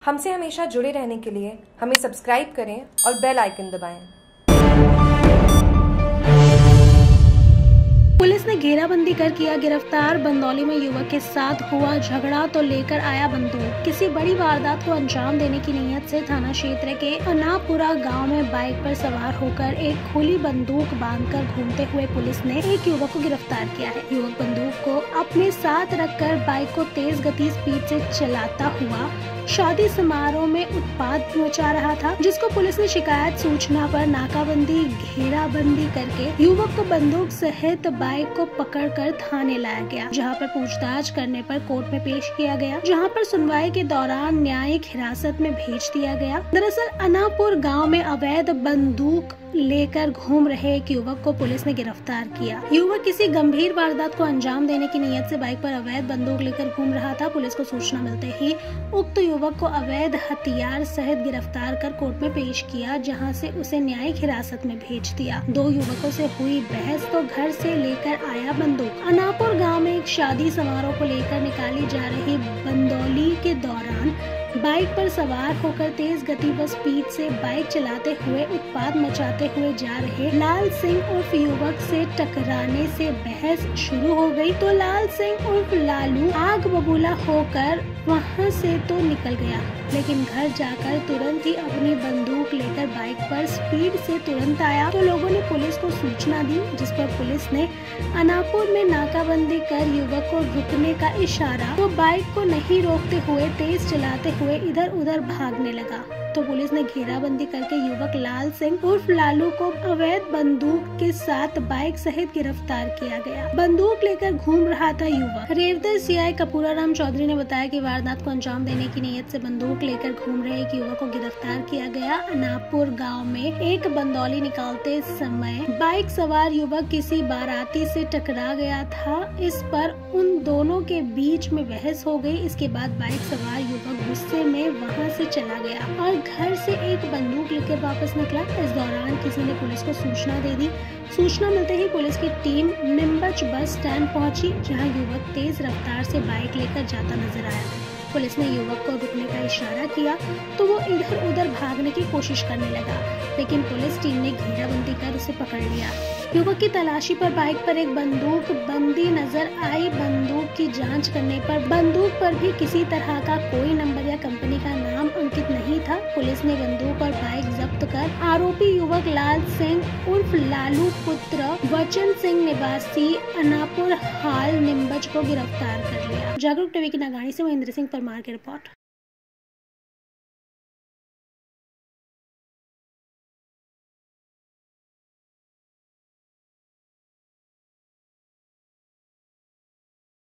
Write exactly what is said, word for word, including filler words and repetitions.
हमसे हमेशा जुड़े रहने के लिए हमें सब्सक्राइब करें और बेल आइकन दबाएं। पुलिस ने घेराबंदी कर किया गिरफ्तार। बंदौली में युवक के साथ हुआ झगड़ा तो लेकर आया बंदूक। किसी बड़ी वारदात को अंजाम देने की नीयत से थाना क्षेत्र के अनापुरा गांव में बाइक पर सवार होकर एक खुली बंदूक बांधकर घूमते हुए पुलिस ने एक युवक को गिरफ्तार किया है। युवक बंदूक को अपने साथ रखकर बाइक को तेज गति स्पीड से चलाता हुआ शादी समारोह में उत्पात मचा रहा था, जिसको पुलिस ने शिकायत सूचना पर नाकाबंदी घेराबंदी करके युवक को बंदूक सहित बाइक को पकड़कर थाने लाया गया, जहां पर पूछताछ करने पर कोर्ट में पेश किया गया, जहां पर सुनवाई के दौरान न्यायिक हिरासत में भेज दिया गया। दरअसल अनापुर गांव में अवैध बंदूक लेकर घूम रहे एक युवक को पुलिस ने गिरफ्तार किया। युवक किसी गंभीर वारदात को अंजाम देने की नीयत से बाइक पर अवैध बंदूक लेकर घूम रहा था। पुलिस को सूचना मिलते ही उक्त युवक को अवैध हथियार सहित गिरफ्तार कर कोर्ट में पेश किया, जहां से उसे न्यायिक हिरासत में भेज दिया। दो युवकों से हुई बहस तो घर से लेकर आया बंदूक। अनापुर गाँव में एक शादी समारोह को लेकर निकाली जा रही बंदौली के दौरान बाइक पर सवार होकर तेज गति व स्पीड से बाइक चलाते हुए उत्पात मचाते हुए जा रहे लाल सिंह उर्फ युवक से टकराने से बहस शुरू हो गई, तो लाल सिंह उर्फ लालू आग बबूला होकर वहां से तो निकल गया, लेकिन घर जाकर तुरंत ही अपनी बंदूक लेकर बाइक पर स्पीड से तुरंत आया। तो लोगों ने पुलिस को सूचना दी, जिस पर पुलिस ने अनापुर में नाकाबंदी कर युवक को रुकने का इशारा, तो बाइक को नहीं रोकते हुए तेज चलाते हुए इधर उधर भागने लगा। तो पुलिस ने घेराबंदी करके युवक लाल सिंह उर्फ लालू को अवैध बंदूक के साथ बाइक सहित गिरफ्तार किया गया। बंदूक लेकर घूम रहा था युवक। रेवदर सीआई कपूराराम चौधरी ने बताया कि वारदात को अंजाम देने की नीयत से बंदूक लेकर घूम रहे एक युवक को गिरफ्तार किया गया। अनापुर गांव में एक बंदौली निकालते समय बाइक सवार युवक किसी बाराती से टकरा गया था। इस पर उन दोनों के बीच में बहस हो गई। इसके बाद बाइक सवार युवक गुस्से में वहां से चला गया और घर से एक बंदूक लेकर वापस निकला। इस दौरान किसी ने पुलिस को सूचना दे दी। सूचना मिलते ही पुलिस की टीम नीमच बस स्टैंड पहुंची, जहां युवक तेज रफ्तार से बाइक लेकर जाता नजर आया। पुलिस ने युवक को रुकने का इशारा किया तो वो इधर उधर भागने की कोशिश करने लगा, लेकिन पुलिस टीम ने घेराबंदी कर उसे पकड़ लिया। युवक की तलाशी पर बाइक पर एक बंदूक बंदी नजर आई। बंदूक की जांच करने पर बंदूक पर भी किसी तरह का कोई नंबर या कंपनी का नाम अंकित नहीं था। पुलिस ने बंदूक और बाइक जब्त कर आरोपी युवक लाल सिंह उर्फ लालू पुत्र वचन सिंह निवासी अनापुर हाल नीमच को गिरफ्तार कर लिया। जागरूक टीवी की नगाड़ी से महेंद्र सिंह परमार की रिपोर्ट।